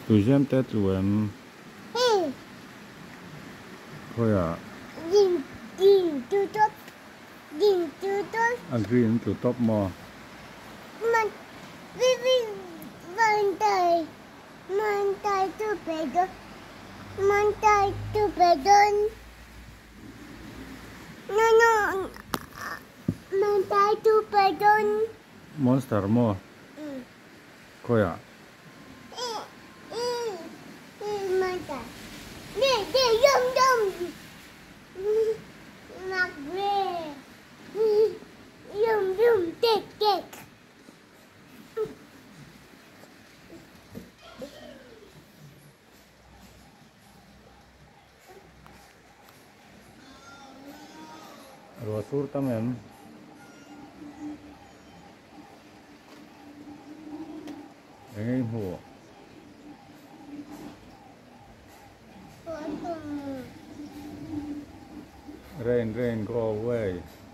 Tu xem tết tụi em. Thôi à. Green to top. Green to top. À green to top mò. Man tay to pedal. Man tay to pedal. No. Man tay to pedal. Monster mò. Thôi à. Man tay. Yum. Mặc về. Yum, take. Rồi sur tâm em. Ngay hồ. Rain, go away.